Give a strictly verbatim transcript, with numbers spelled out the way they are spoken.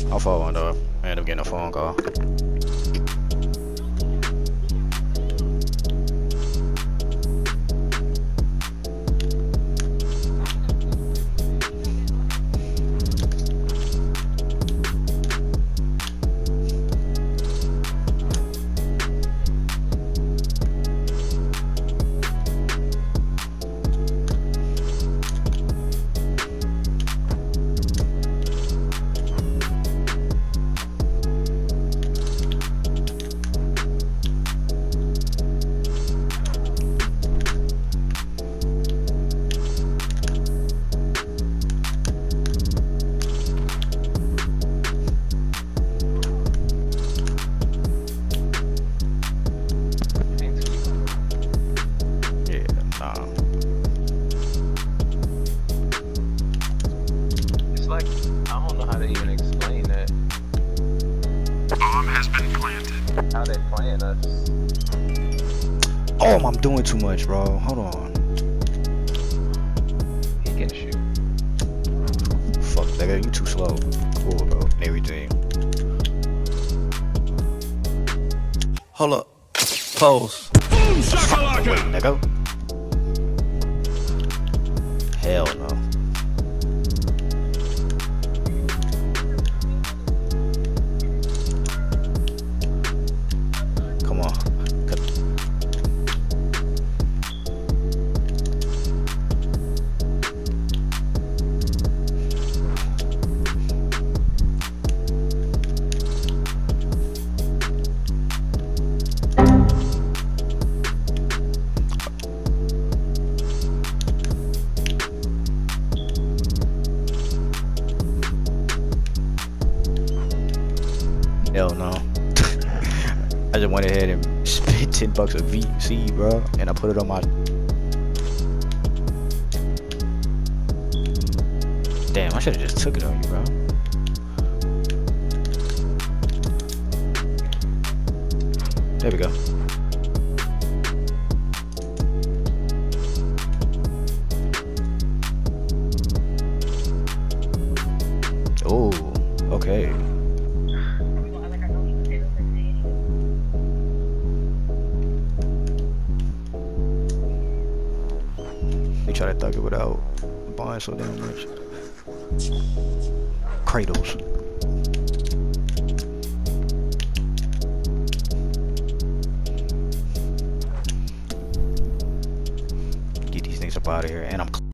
I'll follow one though. I end up getting a phone call. Oh, I'm doing too much, bro. Hold on. He can shoot. Fuck, nigga, you too slow. Cool, bro. And everything. Hold up. Pose. Boom, shakalaka. Wait, nigga. Hell no. Come on. Hell no. I just went ahead and spent ten bucks of V C, bro, and I put it on my. Damn, I should have just took it on you, bro. There we go. Oh, okay. They try to thug it without buying so damn much. Cradles. Get these things up out of here, and I'm